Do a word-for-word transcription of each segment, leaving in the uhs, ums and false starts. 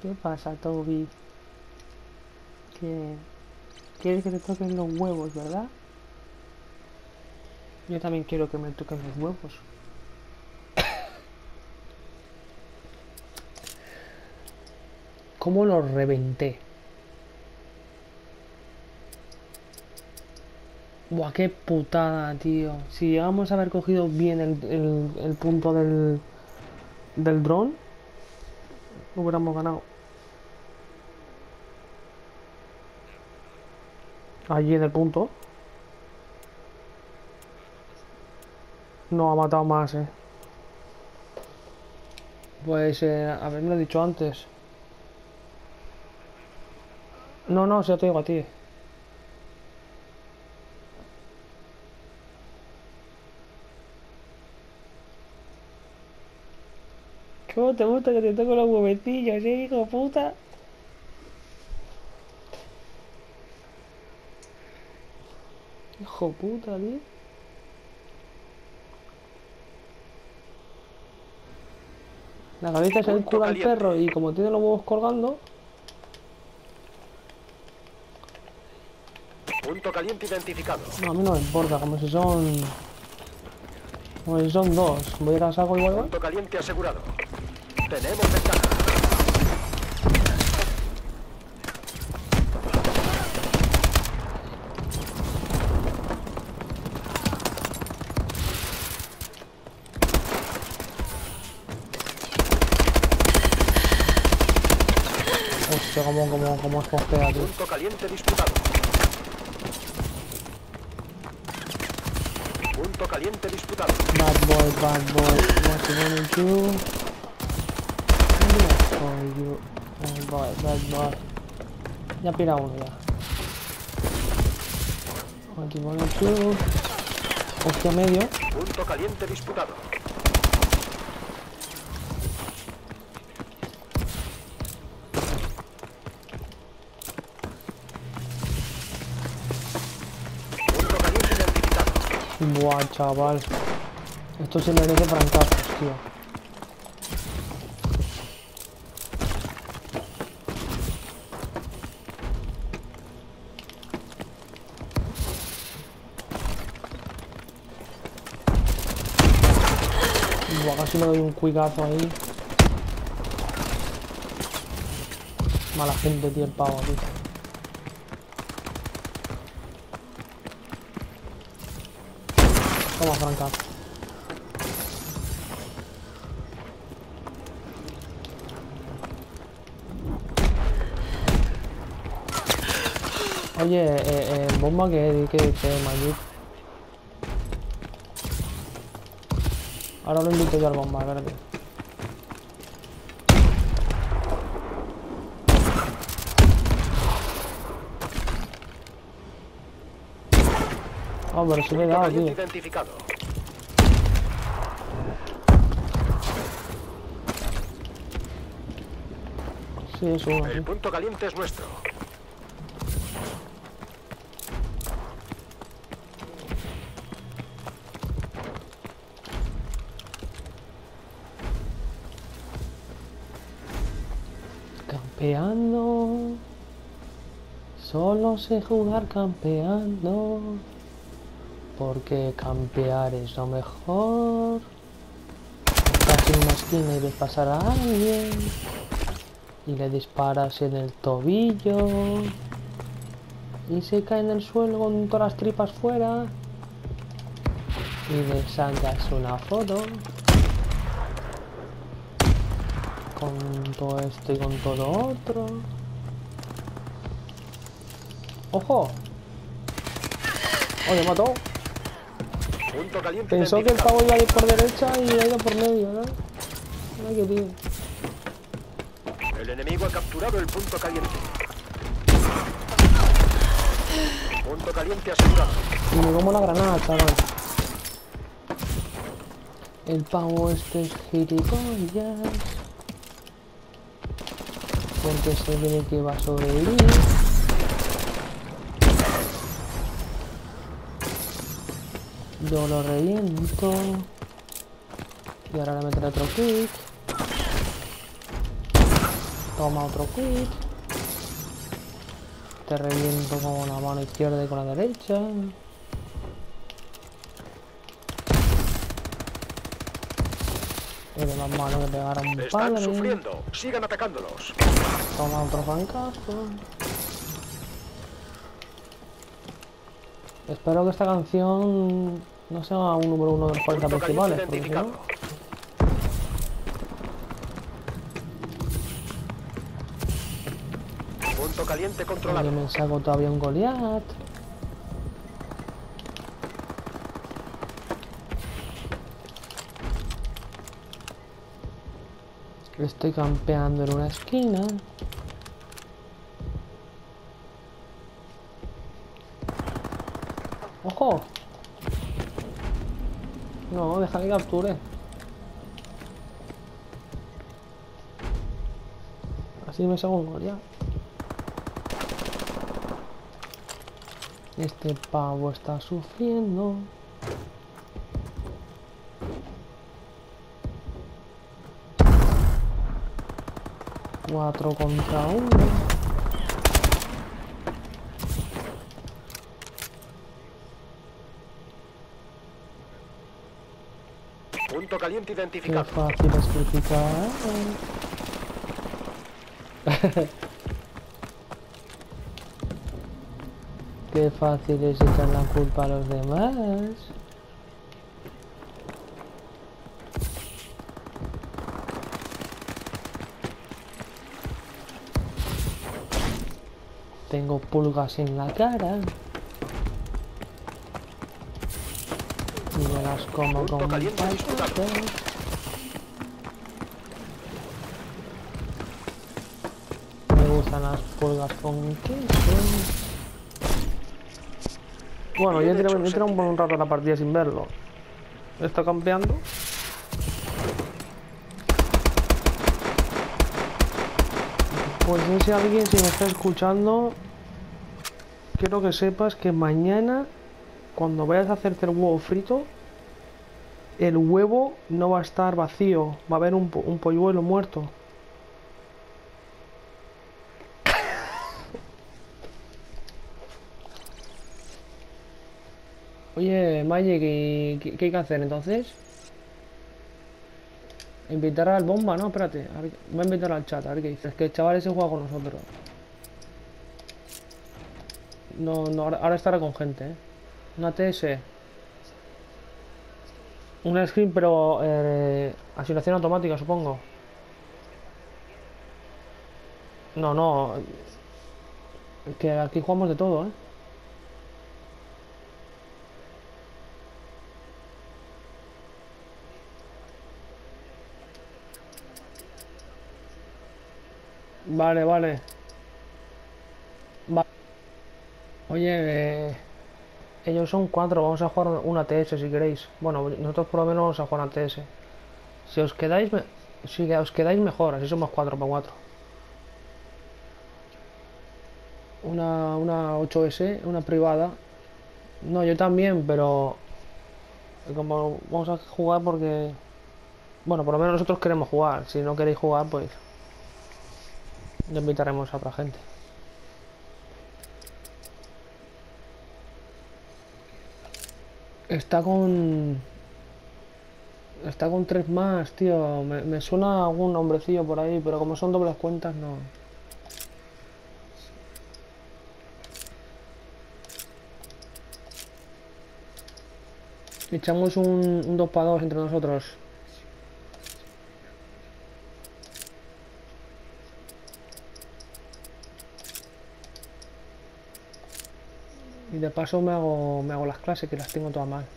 ¿Qué pasa, Toby? ¿Qué... ¿Quieres que te toquen los huevos, verdad? Yo también quiero que me toquen los huevos. ¿Cómo los reventé? Buah, qué putada, tío. Si llegamos a haber cogido bien el, el, el punto del, del dron, hubiéramos ganado. Allí en el punto. No ha matado más, eh. Pues, eh, haberme dicho antes. No, no, si ya te digo a ti. ¿Cómo te gusta que te toque los huevecillos, eh, hijo de puta? Hijo de puta, tío. La cabeza es el culo al perro y como tiene los huevos colgando... Punto caliente identificado. No, a mí no me importa, como si son... Como si son dos. Voy a ir a saco igual. Punto caliente asegurado. Tenemos ventaja. Hostia, como, como, como es cogea, tío. Punto caliente disputado. Punto caliente disputado. Bad boy, bad boy. What you wanna do? For you. Bad boy, bad boy. Ya pira uno ya. What you wanna do? Hostia, medio. Punto caliente disputado. Punto caliente identificado. Buah, chaval. Esto se merece francazos, tío. Buah, casi le doy un cuicazo ahí. Mala gente, tío, el pavo, tío. Toma, francazo. Oye, eh, eh, bomba que que que Magic. Ahora lo invito yo al bomba, espérate. Ah, pero sí le he dado, tío. Identificado. Sí, es uno, El sí. punto caliente es nuestro. Campeando. Solo sé jugar campeando. Porque campear es lo mejor. Estás en una esquina y ves pasar a alguien. Y le disparas en el tobillo. Y se cae en el suelo con todas las tripas fuera. Y le sacas una foto. Con todo esto y con todo otro. ¡Ojo! ¡Oye, mató! Punto caliente Pensó que el pavo iba a ir por derecha y ha ido por medio, ¿no? Ay, qué tío. El enemigo ha capturado el punto caliente. Punto caliente asegurado. Y me como la granada, chaval. El pavo este es gilipollas. Porque se cree que va a sobrevivir. Yo lo reviento. Y ahora le meteré otro kick. Toma otro quit. Te reviento con la mano izquierda y con la derecha. Eres más malo que pegar a un Están padre. sufriendo. Sigan atacándolos. Toma otro fracaso. Espero que esta canción no sea un número uno de los cuarenta Punto caliente principales, porque si no... identificado. Punto caliente controlado. Oye, me saco todavía un Goliath. Estoy campeando en una esquina. ¡Ojo! No, deja que capture. Así me saco un Goliath. Este pavo está sufriendo. Cuatro contra uno. Punto caliente Qué identificado. fácil es criticar. Qué fácil es echar la culpa a los demás. Tengo pulgas en la cara. Y me las como Punto con caliente disputado. patatas. Me gustan las pulgas con queso. Bueno, yo he tirado, he tirado un buen rato la partida sin verlo. Está campeando. Pues no sé alguien si me está escuchando. Quiero que sepas que mañana, cuando vayas a hacerte el huevo frito, el huevo no va a estar vacío. Va a haber un, po un polluelo muerto. Oye, Magic, ¿qué, qué, qué hay que hacer entonces? Invitar al bomba, ¿no? Espérate, a ver, voy a invitar al chat, a ver qué dice. Es que el chaval ese juega con nosotros. No, no, ahora, ahora estará con gente, ¿eh? Una T S. Una screen, pero eh, asignación automática, supongo. No, no. Que aquí jugamos de todo, ¿eh? Vale, vale. Va- Oye, eh, ellos son cuatro, vamos a jugar una T S si queréis. Bueno, nosotros por lo menos vamos a jugar una T S. Si os quedáis, me- si os quedáis mejor, así somos cuatro para cuatro. Una, una ocho S, una privada. No, yo también, pero como vamos a jugar porque... Bueno, por lo menos nosotros queremos jugar. Si no queréis jugar, pues ya invitaremos a otra gente. Está con... Está con tres más, tío. Me, me suena algún nombrecillo por ahí, pero como son dobles cuentas, no. Echamos un, un dos para dos entre nosotros. Y de paso me hago, me hago las clases, que las tengo todas mal.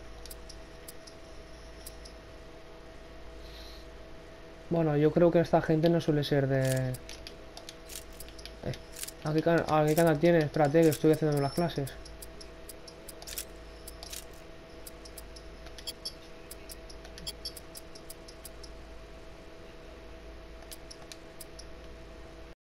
Bueno, yo creo que esta gente no suele ser de... Eh, ¿a qué, can- a qué canal tienes? Espérate, que estoy haciendo las clases.